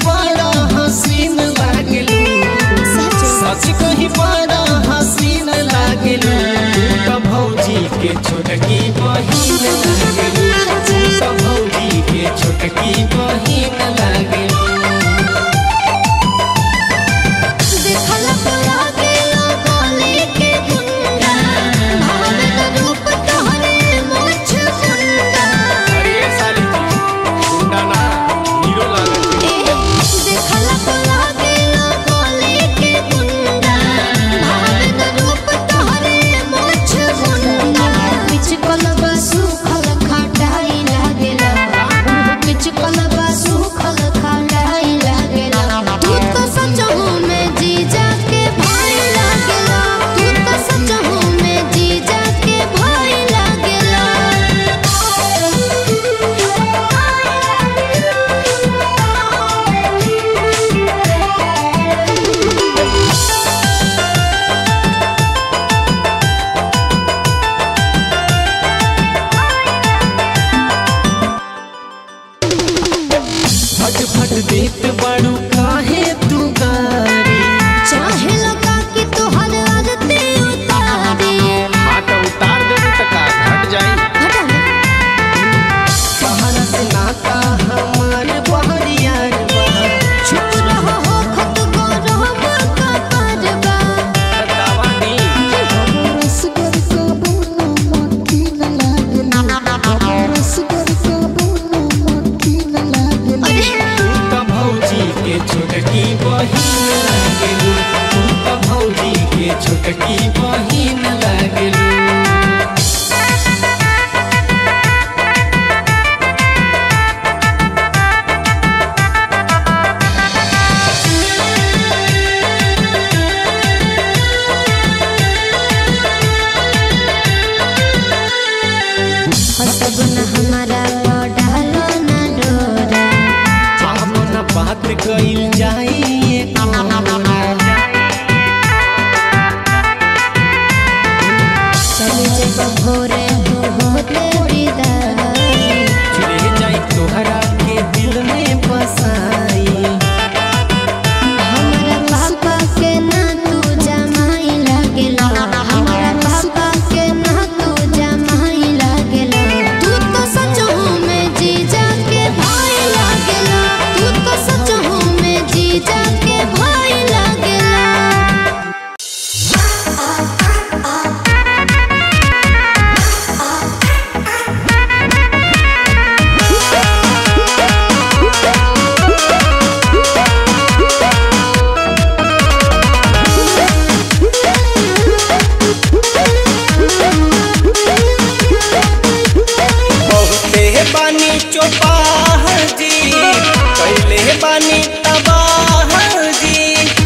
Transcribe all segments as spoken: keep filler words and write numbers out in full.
बड़ा हसीन लागलू, सच कहीं बड़ा हसीन लागलू। तो भौजी के छोटकी बहिन लागलू, तो भौजी के छोटकी बहिन लागलू। फट देत बाड़ू काहे तू गारी, चाहे लगा कि तोहर आदते उतारी। हाँ तो उतार देबे तो का घट जाई। सहारा से नाता हमार बहरियार बा, चुप रहो हो खत गो रहबा का परबा। बतावा नी रसगर का बोना मक्खी न लागल, रसगर का बोना मक्खी न लागल। तो भौजी के छोटकी बहिन लागलू, तो भौजी के छोटकी बहिन लागलू। हसब न हमारा डालो न डोरा, चाहो न बात कइल जाई कोना। चल जब भोरे हो होते विदाई। चले जाई तोहरा के दिल में बसाई। हमारा पापा के ना तू जमाई लागेला, हमारा पापा के ना तू जमाई लागेला। तू तो सच हूँ मैं जीजा के भाई लागेला, तू तो सच हूँ मैं जीजा के भाई लागेला। बहुते बानी चौपाह जी, कैले बानी तबाह जी।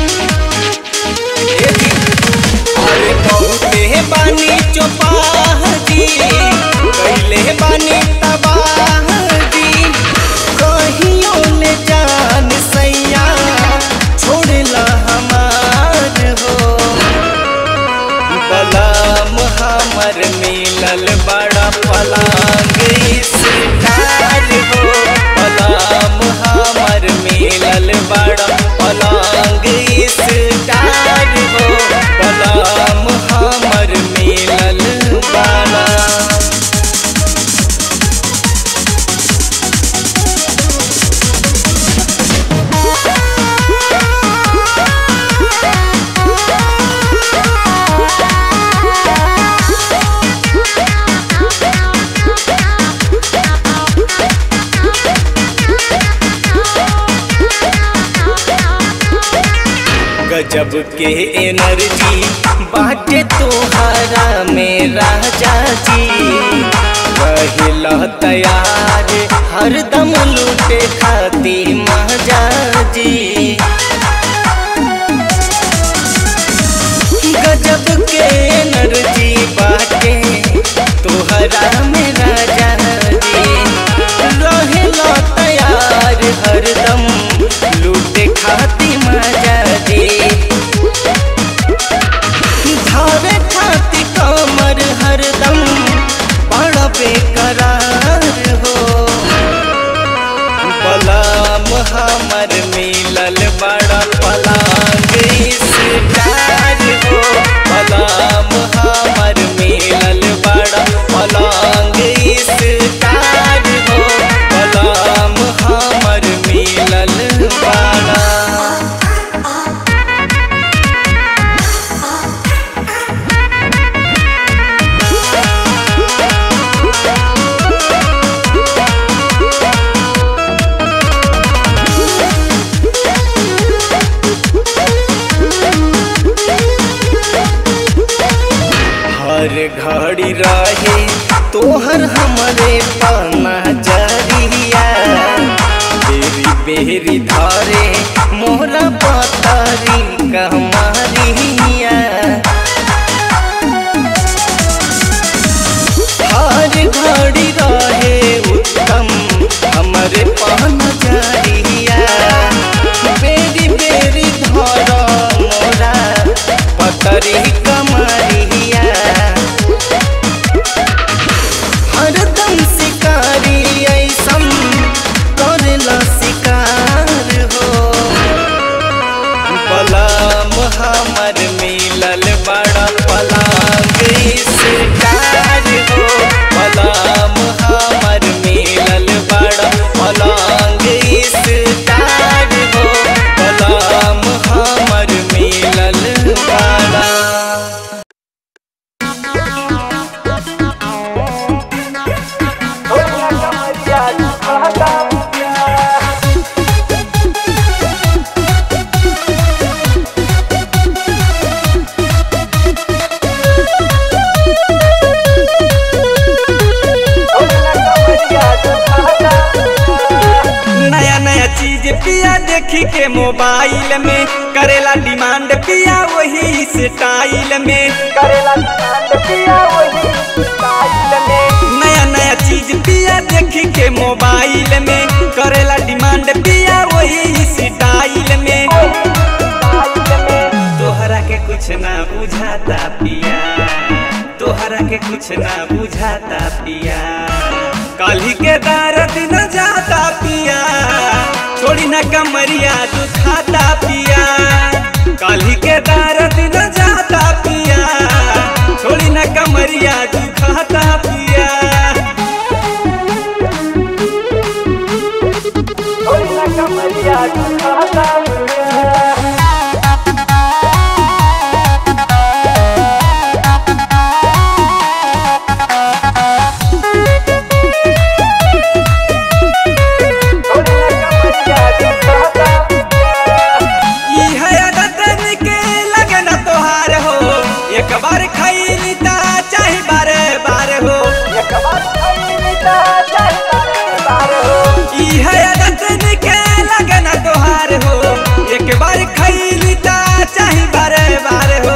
ए जी, अरे बहुते बानी चौपाह जी, कैले बानी तबाह जी। कहियो ले जान सैया छोड़ला हमार हो, बलम हमर मिलल बड़ा पलंग स्टार हो। बलम हमर मिलल बड़ा पलंग स्टार हो, बलम हमर मिलल बड़ा। गजब के एनर्जी बाटे तोहरा में राजा जी। रहिला तैयार हरदम लूटे खाती महाजा जी। गजब के एनर्जी बाटे तोहरा में राजा जी। रहिला तैयार हरदम लूटे खाती महाजा जी। धावे खाती कमर हरदम बड़ा बेकरार हो। बलम हमर बाड़ा। हर घड़ी रहे तोहर हमरे पना जरिया, बेरी बेरी धरे मोहरा पतरी कमरिया। हर घड़ी रहे उत्तम हमरे पना जरिया, बेरी बेरी धर मोरा पतरी कमरिया। हरदम शिकारी ऐसन करेला शिकार हो, पलम हमर मिलल बड़ा पलंग शिकार हो, पलम हमर मिलल बड़ा पलंग शिकार हो, पलम हमर मिलल बड़ा। नया नया चीज पिया देखी के मोबाइल में, करेला डिमांड पिया वही स्टाइल में, करेला डिमांड पिया वही स्टाइल में। नया नया चीज पिया देखी के मोबाइल में, करेला डिमांड पिया वही स्टाइल में। तोहरा के कुछ ना बुझाता पिया, तोहरा के कुछ ना बुझाता पिया, काली के दर्द न जाता पिया, छोड़ी न कमरिया दुखाता पिया, काली के दर्द न जाता पिया, छोड़ी न कमरिया दुखाता पिया, छोड़ी न कमरिया दुखाता पिया। एक बार खैली ता चाहे बारे बार हो, एक बार खैली ता चाहे बारे बार हो, ई है आदत के लगन तोहार हो, एक बार खैली ता चाहे बारे बार हो।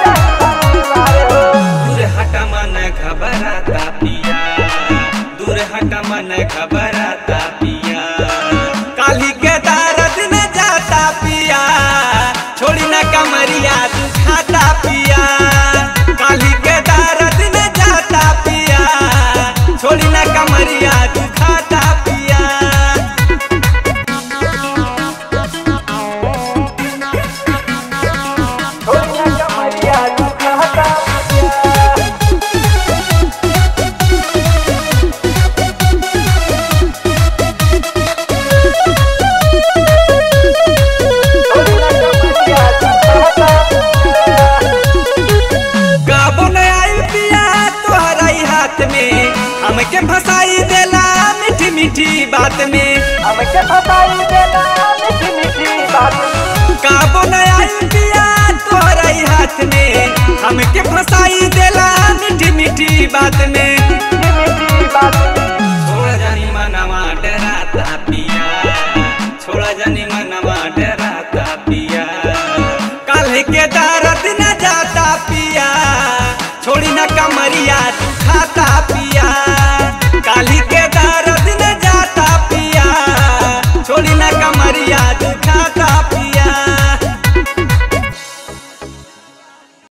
दूर हट मन घबराता पिया, दूर हट मन घबराता पिया, काली के दर्द न जाता पिया, छोड़ी न कमरिया दुखाता पिया, काली के दर्द न जाता पिया, छोड़ी न कमरिया दुखाता पिया। छोड़ी न कमरिया दुखाता पिया। हमके फसाई देला मीठी मीठी बात में, हमके फसाई देला मीठी मीठी बात में, काबो न आई पिया तोहरा हाथ में, हमके फसाई देला मीठी मीठी बात में, मीठी बात में। छोड़ा जानी मनवा डराता पिया, छोड़ा जानी मनवा डराता पिया, काल्हे के दर्द न जाता पिया, छोड़ी न कमरिया दुखाता पिया।